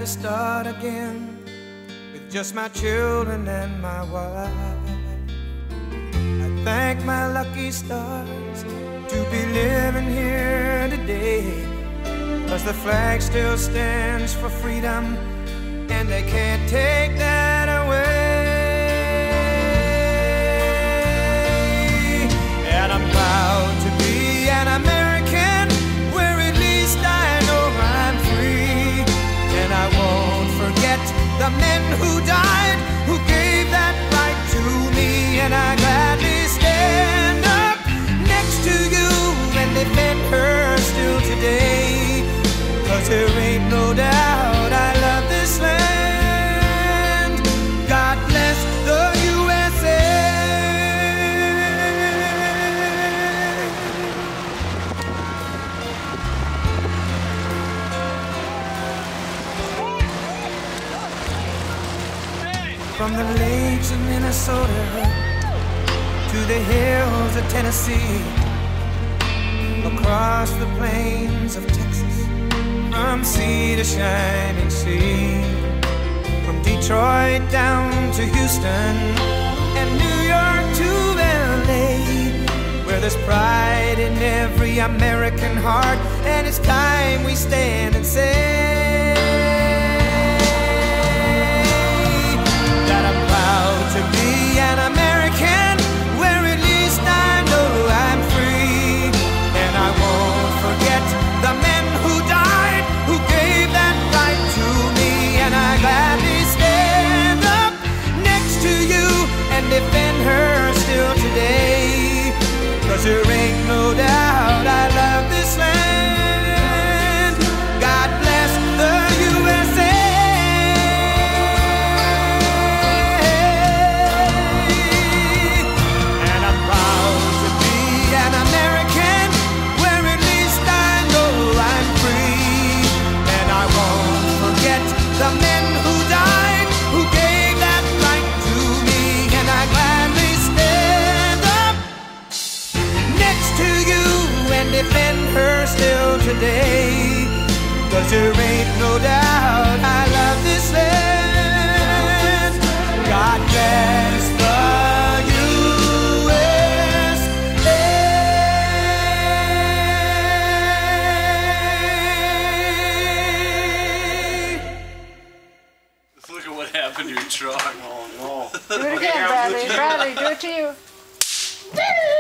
to start again with just my children and my wife. I thank my lucky stars to be living here today, 'cause the flag still stands for freedom and they can't take that away. And I'm proud to be an American, where at least I know I'm free. And I won't forget the men who died, who gave that right to me. And I gladly stand up next to you and defend her still today, 'cause there ain't no doubt I love this land. God bless the USA. From the lakes of Minnesota to the hills of Tennessee, across the plains of Texas, from sea to shining sea, from Detroit down to Houston and New York to LA, where there's pride in every American heart. And it's time we stand and say that I'm proud to be an American, where at least I know I'm free. And I won't forget the men who died, who gave that right to me. And I gladly stand up next to you and defend her still today, 'cause there ain't no doubt I love this land. God bless the USA. And I'm proud to be an American, where at least I know I'm free. And I won't forget the men who died, who gave that right to me. And I gladly stand up next to you and defend her still today, 'cause there ain't no doubt I love this land. God bless the USA. Look at what happened to your truck. Do it again, Bradley. Bradley, do it to you.